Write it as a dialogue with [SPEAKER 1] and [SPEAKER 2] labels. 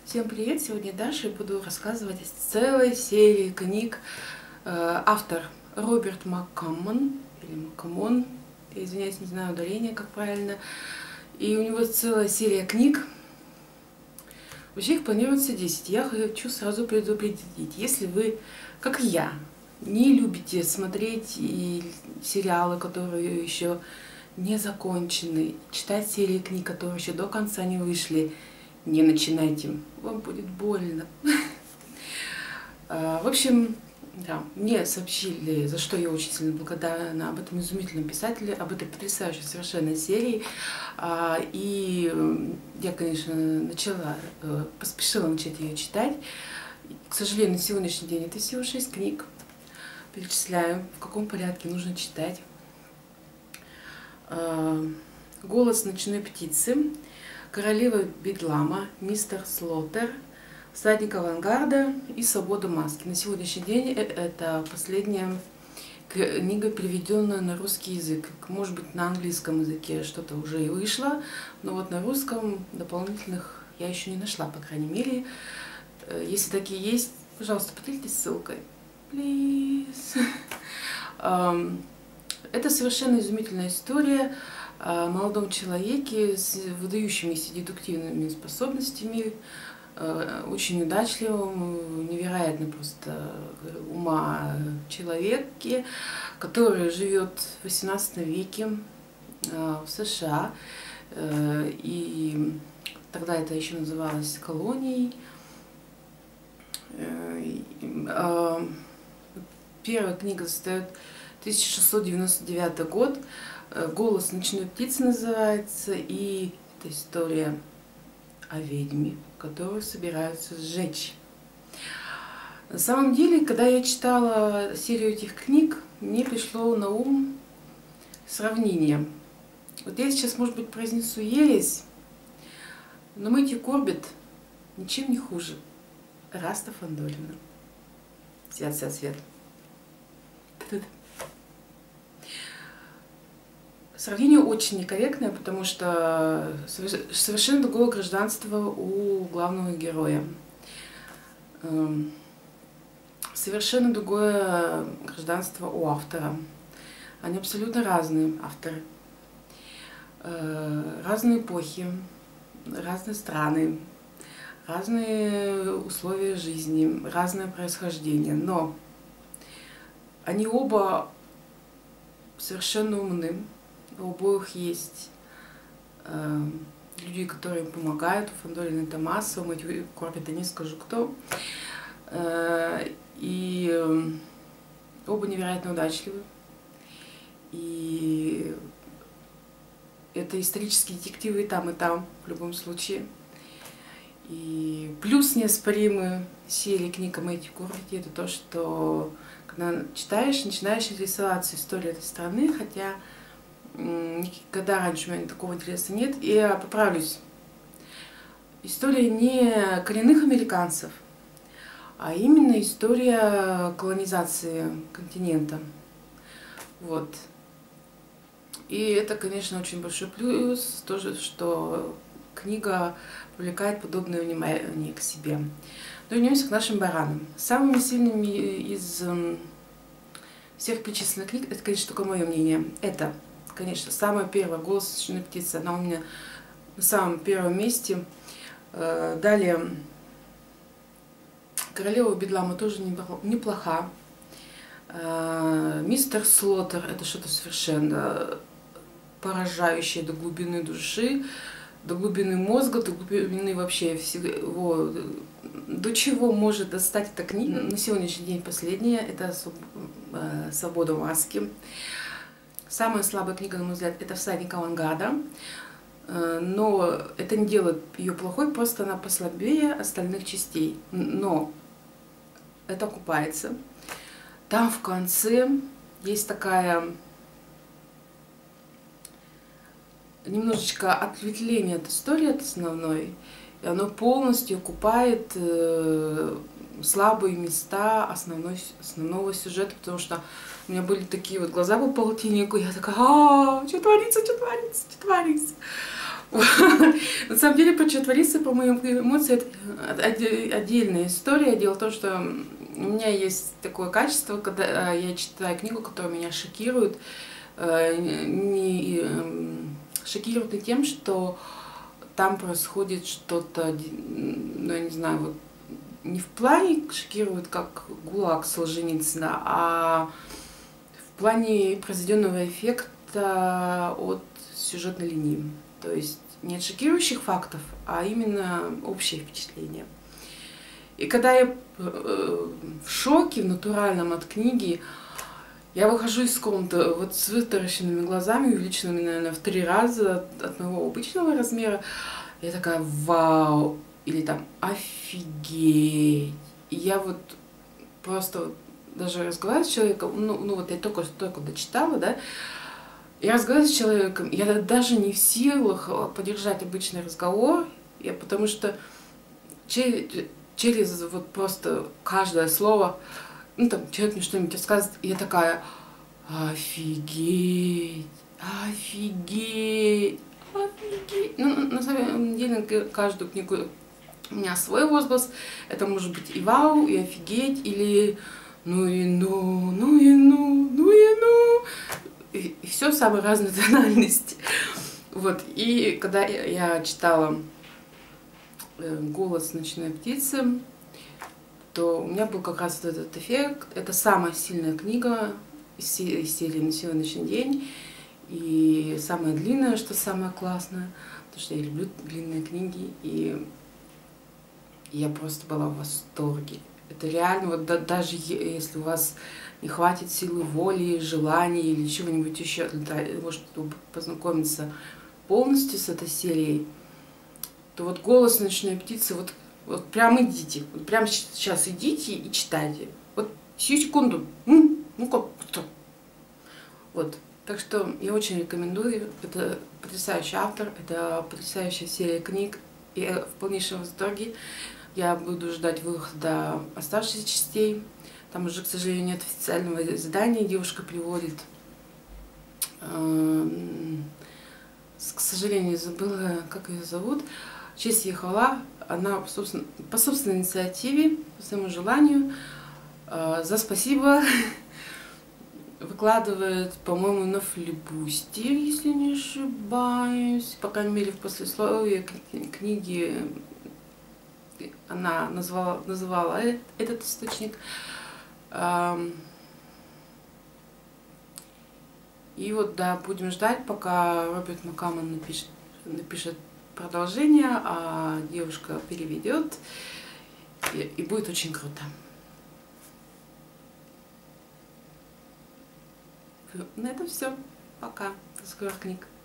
[SPEAKER 1] Всем привет! Сегодня Даша буду рассказывать о целой серии книг. Автор Роберт Маккамон, или Маккамон, я извиняюсь, не знаю ударение, как правильно. И у него целая серия книг. Вообще их планируется 10. Я хочу сразу предупредить, если вы, как и я, не любите смотреть сериалы, которые еще не закончены, читать серии книг, которые еще до конца не вышли, не начинайте, вам будет больно. В общем, да, мне сообщили, за что я очень сильно благодарна, об этом изумительном писателе, об этой потрясающей совершенно серии. И я, конечно, поспешила начать ее читать. К сожалению, на сегодняшний день это всего 6 книг. Перечисляю, в каком порядке нужно читать. «Голос ночной птицы», «Королева Бедлама», «Мистер Слоттер», «Всадник авангарда» и «Свобода маски». На сегодняшний день это последняя книга, переведенная на русский язык. Может быть, на английском языке что-то уже и вышло, но вот на русском дополнительных я еще не нашла, по крайней мере. Если такие есть, пожалуйста, поделитесь ссылкой. Please. Это совершенно изумительная история о молодом человеке с выдающимися дедуктивными способностями, очень удачливым, невероятно просто ума человеке, который живет в XVIII веке в США. И тогда это еще называлось колонией. Первая книга состоит 1699 год. «Голос ночной птицы» называется, и это история о ведьме, которую собираются сжечь. На самом деле, когда я читала серию этих книг, мне пришло на ум сравнение. Вот я сейчас, может быть, произнесу ересь, но Мэтью Корбетт ничем не хуже Раста Фандорина. Свет. Сравнение очень некорректное, потому что совершенно другое гражданство у главного героя. Совершенно другое гражданство у автора. Они абсолютно разные авторы. Разные эпохи, разные страны, разные условия жизни, разное происхождение. Но они оба совершенно умны. У обоих есть люди, которые им помогают. У Фандорина это масса, у Мэтью Корбетта не скажу кто. И оба невероятно удачливы. И это исторические детективы и там, в любом случае. И плюс неоспоримый серии книг о Мэтью Корбетте — это то, что когда читаешь, начинаешь интересоваться историей этой страны, хотя никогда раньше у меня такого интереса нет. И я поправлюсь. История не коренных американцев, а именно история колонизации континента. Вот. И это, конечно, очень большой плюс, тоже, что книга привлекает подобное внимание к себе. Но вернемся к нашим баранам. Самыми сильными из всех перечисленных книг, это, конечно, только мое мнение, это, конечно, самая первая «Голос ночной птицы», она у меня на самом первом месте. Далее «Королева Бедлама» тоже неплоха. «Мистер Слоттер» — это что-то совершенно поражающее до глубины души, до глубины мозга, до глубины вообще всего, до чего может достать эта книга. На сегодняшний день последняя — это «Свобода маски». Самая слабая книга, на мой взгляд, это «Всадник авангарда». Но это не делает ее плохой, просто она послабее остальных частей. Но это окупается. Там в конце есть такая немножечко ответвление от истории, от основной. И оно полностью окупает слабые места основного сюжета, потому что у меня были такие вот глаза по полтиннику, я такая, что творится, что творится, что творится. На самом деле, про что творится, по моим эмоциям, это отдельная история. Дело в том, что у меня есть такое качество, когда я читаю книгу, которая меня шокирует, шокирует не тем, что там происходит что-то, ну, я не знаю, вот не в плане шокирует, как ГУЛАГ Солженицына, а в плане произведенного эффекта от сюжетной линии. То есть не от шокирующих фактов, а именно общее впечатление. И когда я в шоке, в натуральном от книги, я выхожу из комнаты вот с вытаращенными глазами, увеличенными, наверное, в 3 раза от моего обычного размера. Я такая, вау, или там, офигеть. И я вот просто даже разговариваю с человеком, ну вот я только дочитала, да, я разговариваю с человеком, я даже не в силах поддержать обычный разговор, потому что через вот просто каждое слово, ну там человек мне что-нибудь рассказывает, и я такая, офигеть, офигеть, офигеть. Ну, на самом деле, каждую книгу у меня свой возглас. Это может быть и вау, и офигеть, или ну и ну, ну и ну, ну и ну. И все в самой разной тональности. Вот. И когда я читала «Голос ночной птицы», то у меня был как раз вот этот эффект. Это самая сильная книга из серии «На сегодняшний день». И самая длинная, что самое классное, потому что я люблю длинные книги. И я просто была в восторге. Это реально, вот даже если у вас не хватит силы воли, желания или чего-нибудь еще для того, чтобы познакомиться полностью с этой серией, то вот «Голос ночной птицы», вот прям идите, вот прям сейчас идите и читайте. Вот сию секунду, ну как, что? Вот. Так что я очень рекомендую. Это потрясающий автор, это потрясающая серия книг. Я в полнейшем восторге. Я буду ждать выхода оставшихся частей. Там уже, к сожалению, нет официального издания, девушка приводит. К сожалению, забыла, как ее зовут. Честь ей хвала. Она по собственной инициативе, по своему желанию, за спасибо, выкладывает, по-моему, на флибусте, если не ошибаюсь. По крайней мере, в послесловии книги она называла этот источник. И вот, да, будем ждать, пока Роберт Маккамон напишет продолжение, а девушка переведет, и будет очень круто. На этом все. Пока. До скорых книг.